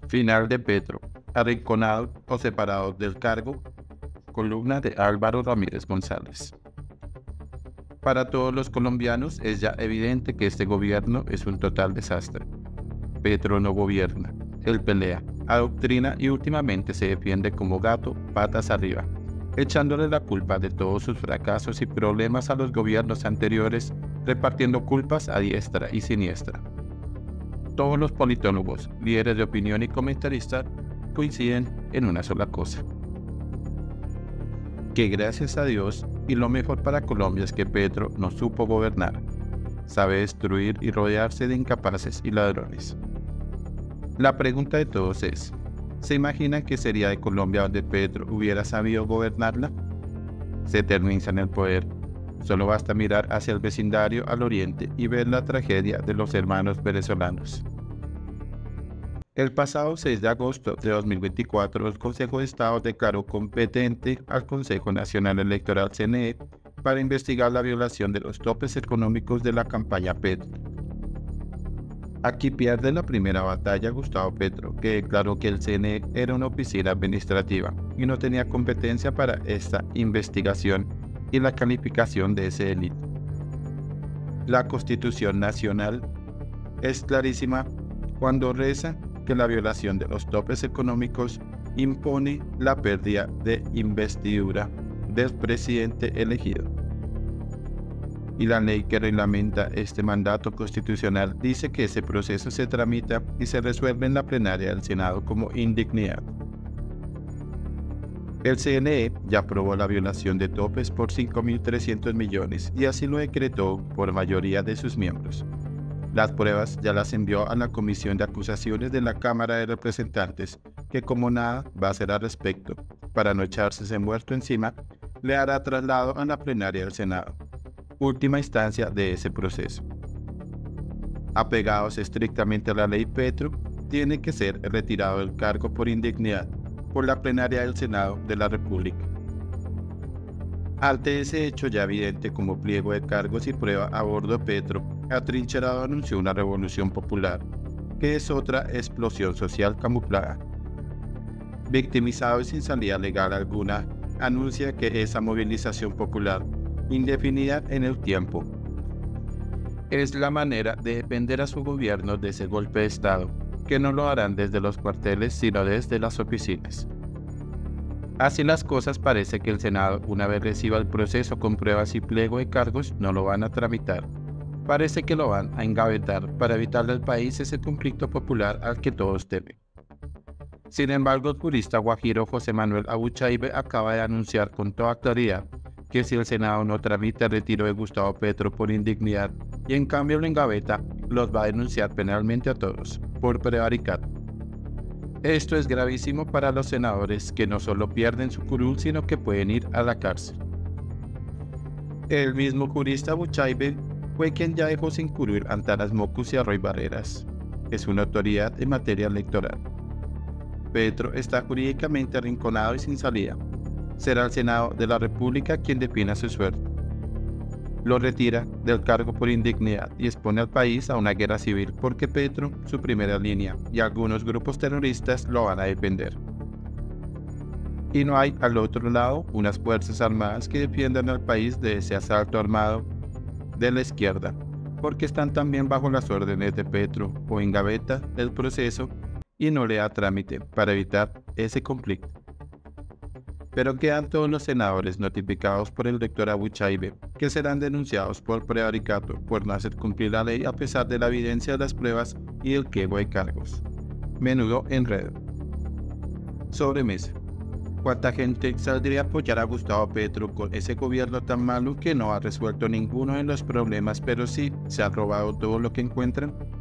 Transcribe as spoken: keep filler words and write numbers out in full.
Final de Petro, arrinconado o separado del cargo, columna de Álvaro Ramírez González. Para todos los colombianos es ya evidente que este gobierno es un total desastre. Petro no gobierna, él pelea, adoctrina y últimamente se defiende como gato patas arriba, echándole la culpa de todos sus fracasos y problemas a los gobiernos anteriores, repartiendo culpas a diestra y siniestra. Todos los politólogos, líderes de opinión y comentaristas coinciden en una sola cosa: que gracias a Dios y lo mejor para Colombia es que Petro no supo gobernar, sabe destruir y rodearse de incapaces y ladrones. La pregunta de todos es: ¿se imaginan qué sería de Colombia donde Petro hubiera sabido gobernarla? Se eterniza en el poder. Solo basta mirar hacia el vecindario al oriente y ver la tragedia de los hermanos venezolanos. El pasado seis de agosto de dos mil veinticuatro, el Consejo de Estado declaró competente al Consejo Nacional Electoral C N E para investigar la violación de los topes económicos de la campaña Petro. Aquí pierde la primera batalla Gustavo Petro, que declaró que el C N E era una oficina administrativa y no tenía competencia para esta investigación y la calificación de ese delito. La Constitución Nacional es clarísima cuando reza que la violación de los topes económicos impone la pérdida de investidura del presidente elegido. Y la ley que reglamenta este mandato constitucional dice que ese proceso se tramita y se resuelve en la plenaria del Senado como indignidad. El C N E ya aprobó la violación de topes por cinco mil trescientos millones y así lo decretó por mayoría de sus miembros. Las pruebas ya las envió a la Comisión de Acusaciones de la Cámara de Representantes, que como nada va a hacer al respecto, para no echarse ese muerto encima, le hará traslado a la plenaria del Senado, última instancia de ese proceso. Apegados estrictamente a la ley Petro, tiene que ser retirado del cargo por indignidad por la plenaria del Senado de la República. Ante ese hecho ya evidente como pliego de cargos y prueba a bordo, Petro, atrincherado, anunció una revolución popular, que es otra explosión social camuflada. Victimizado y sin salida legal alguna, anuncia que esa movilización popular, indefinida en el tiempo, es la manera de defender a su gobierno de ese golpe de Estado, que no lo harán desde los cuarteles sino desde las oficinas. Así las cosas, parece que el Senado, una vez reciba el proceso con pruebas y pliego de cargos, no lo van a tramitar. Parece que lo van a engavetar para evitarle al país ese conflicto popular al que todos temen. Sin embargo, el jurista guajiro José Manuel Abuchaibe acaba de anunciar con toda claridad que si el Senado no tramita el retiro de Gustavo Petro por indignidad y en cambio lo engaveta, los va a denunciar penalmente a todos por prevaricato. Esto es gravísimo para los senadores, que no solo pierden su curul, sino que pueden ir a la cárcel. El mismo jurista Abuchaibe fue quien ya dejó sin curul a Antanas Mockus y a Roy Barreras. Es una autoridad en materia electoral. Petro está jurídicamente arrinconado y sin salida. Será el Senado de la República quien defina su suerte. Lo retira del cargo por indignidad y expone al país a una guerra civil porque Petro, su primera línea, y algunos grupos terroristas lo van a defender. Y no hay al otro lado unas fuerzas armadas que defiendan al país de ese asalto armado de la izquierda, porque están también bajo las órdenes de Petro o en gaveta el proceso y no le da trámite para evitar ese conflicto. Pero quedan todos los senadores notificados por el doctor Abuchaibe, que serán denunciados por prevaricato por no hacer cumplir la ley a pesar de la evidencia de las pruebas y el pliego de cargos. Menudo enredo. Sobremesa. ¿Cuánta gente saldría a apoyar a Gustavo Petro con ese gobierno tan malo que no ha resuelto ninguno de los problemas, pero sí se ha robado todo lo que encuentran?